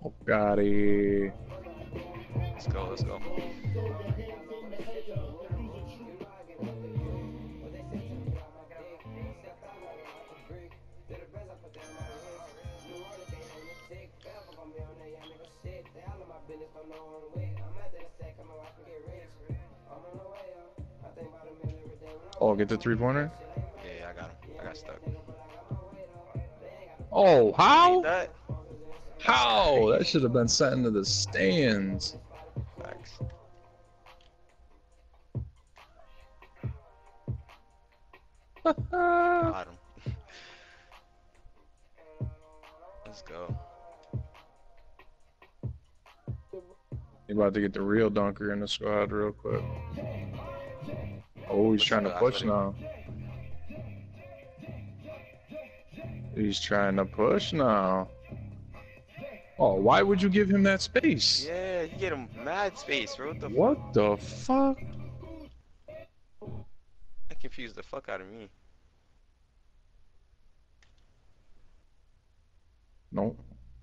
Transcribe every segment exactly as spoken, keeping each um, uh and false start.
Got it. Let's go, let's go. Oh, get the three pointer. Yeah, yeah, I got him. I got stuck. Oh, You made how? that? That's How? That should crazy. have been sent into the stands. Facts. Got him. Let's go. You about to get the real dunker in the squad real quick. Oh, he's Let's trying to go, push athletic. now. He's trying to push now. Oh, why would you give him that space? Yeah, you get him mad space, bro. What the What fuck? the fuck? That confused the fuck out of me. Nope.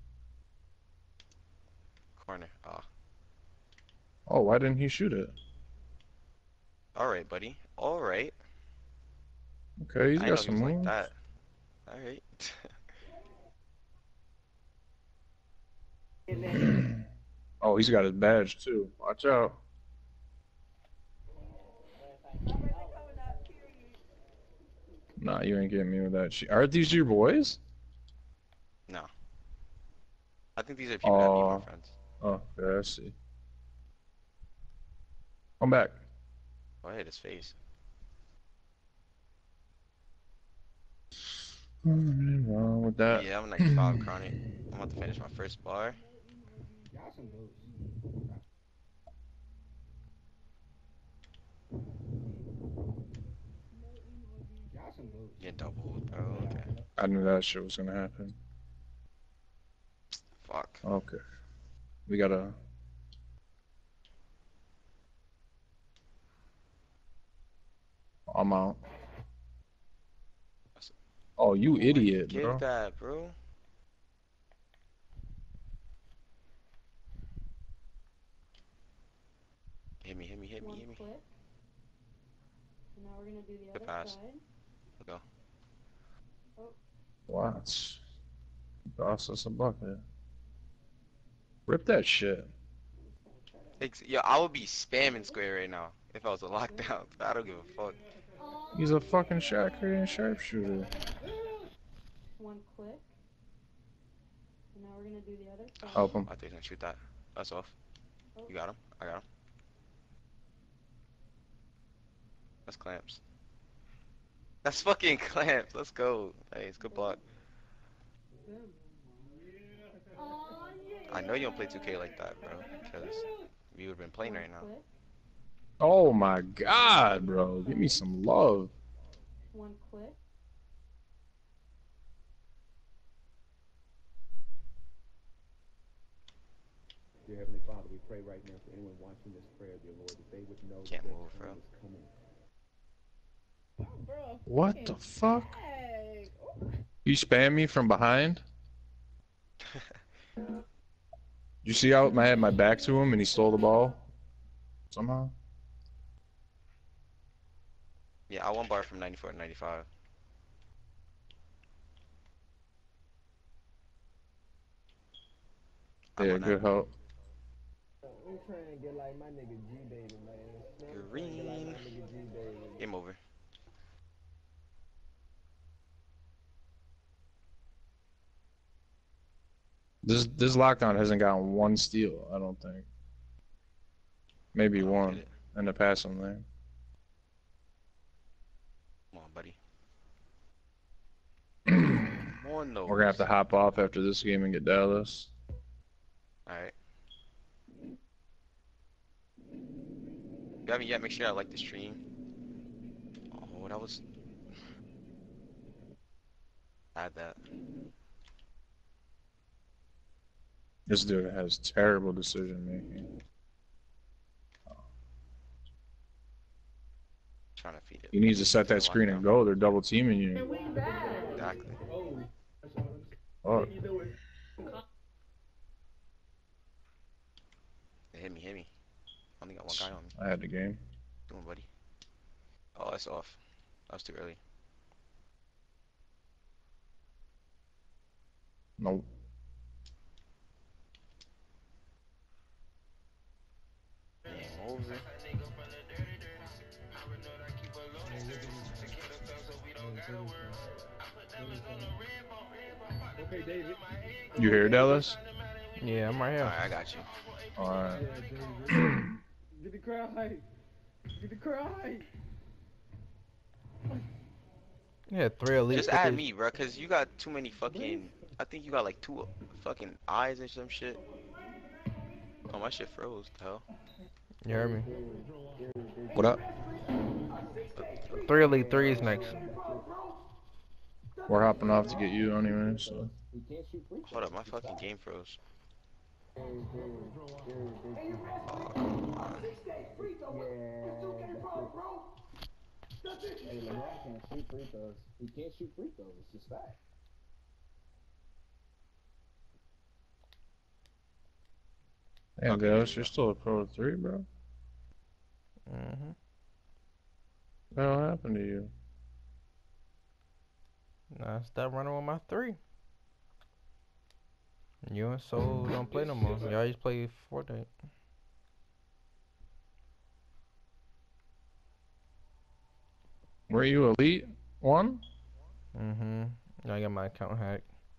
Corner. Ah. Oh, why didn't he shoot it? Alright, buddy. Alright. Okay, he's I got know he some was like moves. that. Alright. Oh, he's got his badge too. Watch out. Nah, you ain't getting me with that shit. Aren't these your boys? No. I think these are people that be my Oh, friends. oh, yeah, I see. Come back. Oh, I hit his face. Nothing wrong with that. Yeah, I'm ninety-five, Chronic. I'm about to finish my first bar. Get doubled, bro. Okay. I knew that shit was gonna happen. Fuck. Okay. We gotta. I'm out. Oh, you Why'd you idiot, give bro. that, bro? Hit me, hit me, hit me, One hit me. click. And now we're gonna do the Good other pass. side. Let's go. Watch. Toss us a bucket. Rip that shit. Ex Yo, I would be spamming square right now if I was a lockdown. I don't give a fuck. He's a fucking shot creating sharpshooter. One click. And now we're gonna do the other side. Help him. I think he's gonna shoot that. That's off. You got him? I got him. That's clamps. That's fucking clamps. Let's go. Hey, it's good block. I know you don't play two K like that, bro. Because you would have been playing One right now. click. Oh my god, bro. Give me some love. One click. Dear Heavenly Father, we pray right now for anyone watching this prayer, dear Lord, that they would know Can't that their move, bro. time is coming. Bro, What the fuck? heck? You spam me from behind? You see how I had my back to him and he stole the ball? Somehow? Yeah, I one bar from ninety-four to ninety-five. I'm Yeah, on good that. help. I'm trying to get like my nigga G baby, man. Green. Game over. This this lockdown hasn't gotten one steal, I don't think. Maybe I don't one get it. in the passing lane. Come on, buddy. Come on, those. We're gonna have to hop off after this game and get Dallas. Alright. You haven't yet, make sure I like the stream. Oh, that was... Add that. This dude has terrible decision making. Trying to feed it. He needs to set For that the screen and lockdown. go. They're double teaming you. Exactly. Oh. hit me, hit me. I only got one guy on me. I had the game. Doing, buddy. Oh, that's off. That was too early. Nope. Game over. Okay, David. You hear Dallas? Yeah, I'm right here. Alright, I got you. Alright. Yeah, David. Get the crowd hype. Get the crowd hype. Yeah, three elite. Just add me, bro, cause you got too many fucking. I think you got like two fucking eyes and some shit. Oh, my shit froze. The hell? You heard me. What up? Three elite threes next. We're hopping off to get you anyway, so. Hold up, my fucking game froze. Oh, come on. Hey, Lamar can't shoot free throws. He can't shoot free throws. It's just fact. Damn, Dallas, you're still a pro of three, bro. Mm-hmm. What the hell happened to you? Nah, stop running with my three. You and Soul don't play no more. Y'all just play Fortnite. Were you elite one? Mm-hmm. I got my account hacked.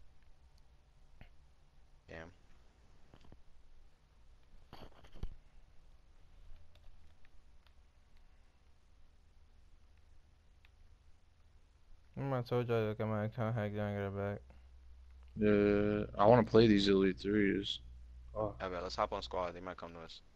Damn. Remember I told y'all I got my account hacked, then I got it back. Yeah, I want to play these elite threes. Oh. I bet. Let's hop on squad. They might come to us.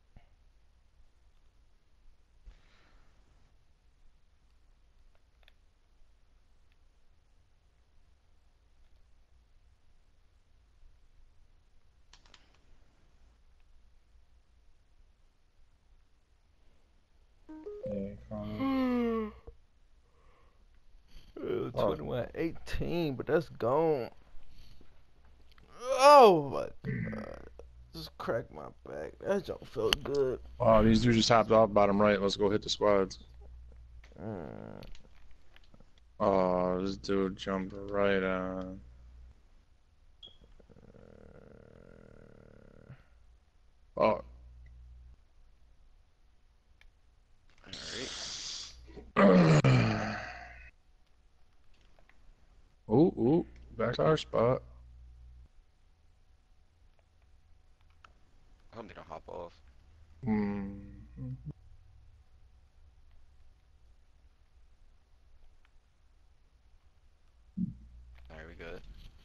Yeah, come Uh, Oh. twenty-one eighteen, but that's gone. Oh my god. Just cracked my back. That don't feel good. Oh, these dudes just hopped off bottom right. Let's go hit the squads. Mm. Oh, this dude jumped right on. Oh. Alright. Ooh, ooh, back to our spot. I hope they don't hop off. Hmm. Alright, we good.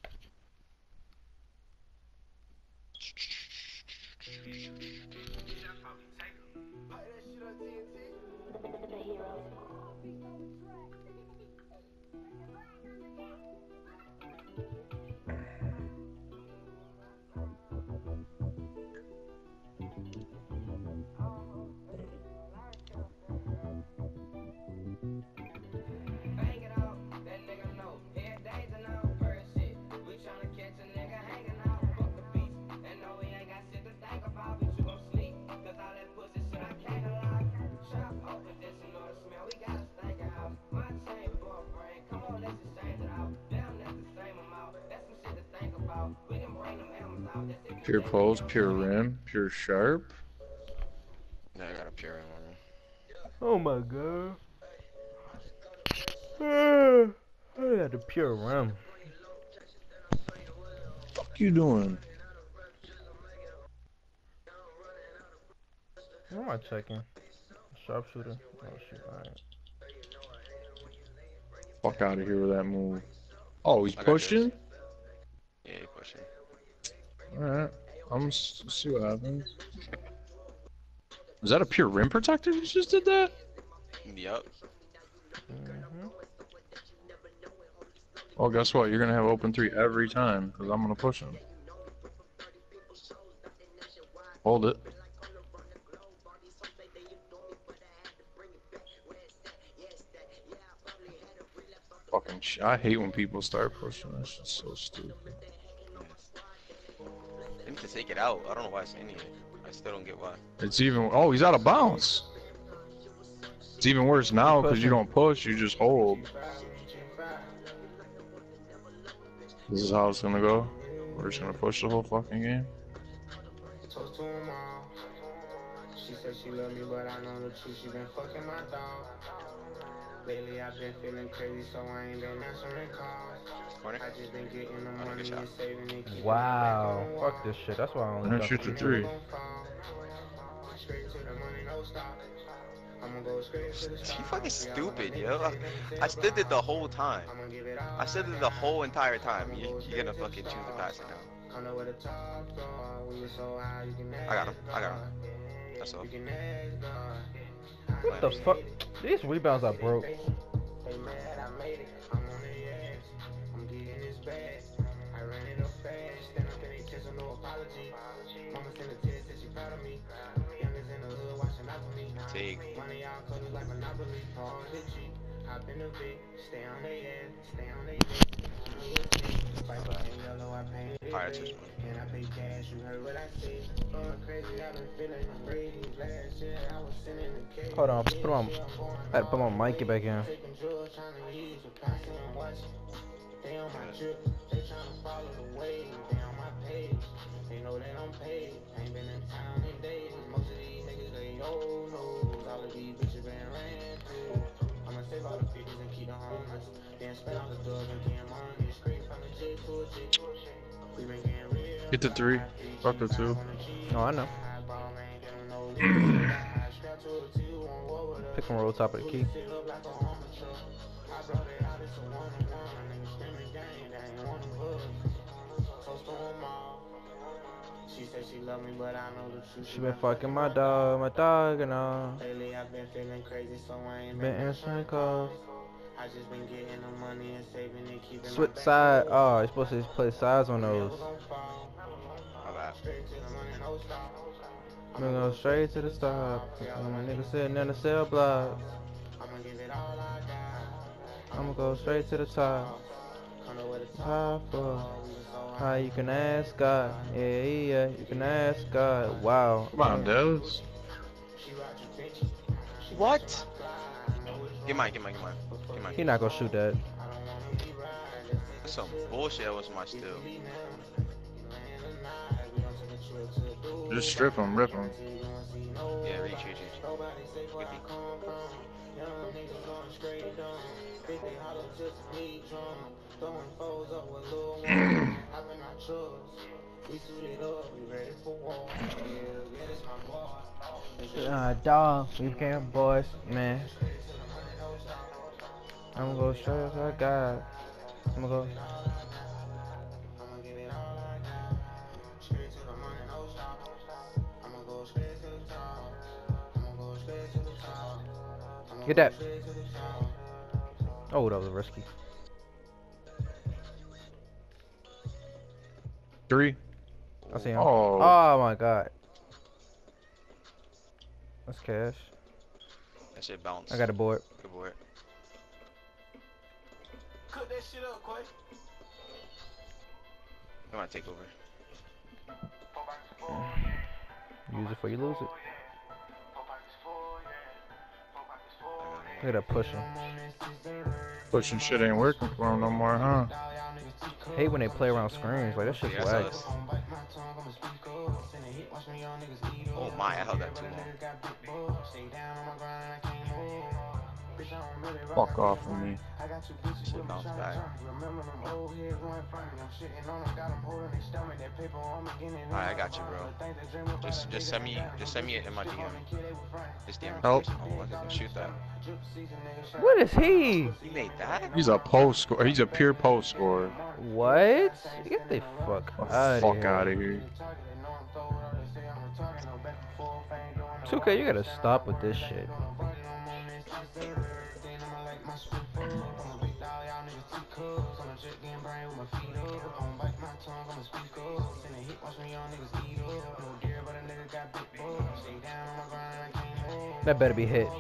Pure pose, pure rim, pure sharp. Yeah, I got a pure in on me. Oh my god. Uh, I got the pure rim. Fuck you doing? What am I checking? Sharpshooter. Oh shit, alright. Fuck out of here with that move. Oh, he's I got pushing? Yeah, he pushing. Alright. I'm gonna see what happens. Is that a pure rim protector who just did that? Yup. Mm-hmm. Well, guess what? You're gonna have open three every time, because I'm gonna push him. Hold it. Fucking sh- I hate when people start pushing. That shit's so stupid. They need to take it out. I don't know why it's in here. I still don't get why. It's even. Oh, he's out of bounds. It's even worse now because you don't push, you just hold. This is how it's gonna go. We're just gonna push the whole fucking game. She said she love me, but I know the truth. She been fucking my dog. Lately I've been feeling crazy, so I ain't been answering calls. Corner. I just been getting the money and saving it. keeping Wow. Fuck this shit. That's why I And only then shoot the three. Straight to the money, no stop. I'ma go straight to the You top. fucking stupid, yo. I still did the whole time. I'ma give it all. I still did the whole entire time. You, you're gonna fucking choose to pass it now. I know where the top go. We were so high, you can I got him. I got him. That's all. You can ask God. What the fuck? These rebounds are broke. They mad, I made it. I'm on their ass. I'm getting this bag. I ran it up fast. Stand up in they chest, no apology. Mama sent a text, said she proud of me. Youngest in the hood, watching out for me. Take. Money y'all colors like Monopoly. Hard hit G. Hop in the big. Stay on their ass. Stay on their dick. Fight for ten yellow, I painted it. Alright, just one. And I pay cash, you heard what I said. Going crazy, I've been feeling crazy. Last year, I was sitting in the cave. Hold on, put on. I had to put my mic back in. Taking drugs, trying to use a passing and watching. They on my trip, they trying to follow the wave. They on my page, they know they don't pay. Ain't been in town in days. Most of these niggas, they old news. All of these bitches been ran through. I'ma save all the figures and keep the homeless. Then spend all the drugs and get money. Straight from the J to a J. We been getting real. Get the three. Fuck the two. Oh, I know. Pick and roll top of the key. She said she love me, but I know the truth. She been fucking my dog, my dog, and all. Lately I've been feeling crazy, so I ain't Been answering calls. I just been getting the money and saving and keeping Switch side. Oh, you're supposed to play sides on those. My bad. I'm gonna go straight to the stop. My nigga sitting in the cell block. I'm gonna go straight to the top. Top for how you can ask God. Yeah, yeah, you can ask God. Wow. Come on, Dallas. What? Get mine, get mine, get mine. Get mine. He not gonna shoot that. That's some bullshit. That was my steal. Just strip him, rip him. Yeah, reach, reach, reach. fifty. Uh, dog, we became boys, man. I'm gonna go straight as I got. I'm gonna go. Get that. Oh, that was risky. Three. I see him. Oh. Oh my god. That's cash. That shit bounced. I got a board. Good board. Cook that shit up, Quay. I'm gonna take over. Use it for you lose it. Look at that pushing. Pushing shit ain't working for him no more, huh? Hate when they play around screens. Like that shit's Yeah, whack. that's us. Oh my, I held that too long. Fuck off of me. Shit bounced back. Alright, I got you, bro. Just, just send me, just send me it in my D M. Just D M me. Help. Oh, I can shoot that. What is he? You made that? He's a post scorer. He's a pure post scorer. What? Get the fuck Oh, out fuck of here. out of here. two K, you gotta stop with this shit. That better be hit.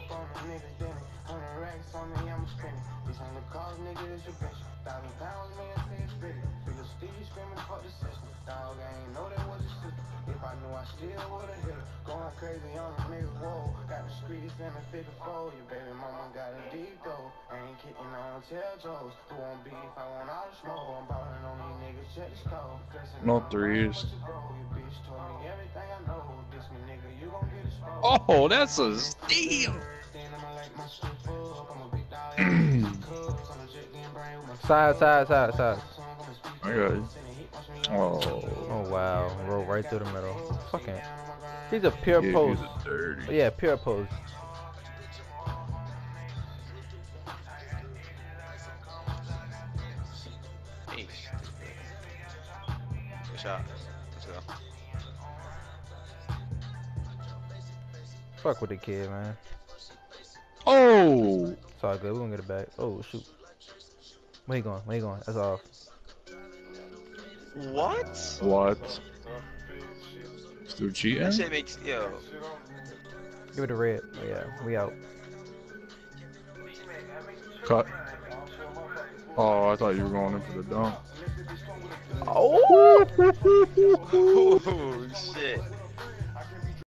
If I knew I still would've hit her. going crazy on this nigga, whoa. Got the streets in a figure four. Your baby mama got a deep though. Ain't kidding on tell Joes. Who won't beef? I want all the smoke. I'm ballin' on these niggas, check the score. No threes. Your bitch told me everything I know. This me nigga, you gon' get exposed. Oh, that's a steal. Side, side, side, side. Okay. Oh. Oh wow, rolled right through the middle. Fucking. He's a pure Yeah, post. he's a dirty. Yeah, pure post. Hey. Good shot. Let's go. Fuck with the kid, man. Oh. It's all good. We gonna get it back. Oh shoot. Where you going? Where you going? That's off. What? What? Still cheating? That shit makes yo. Give it a red. Oh, yeah, we out. Cut. Oh, I thought you were going in for the dunk. Oh! Oh shit.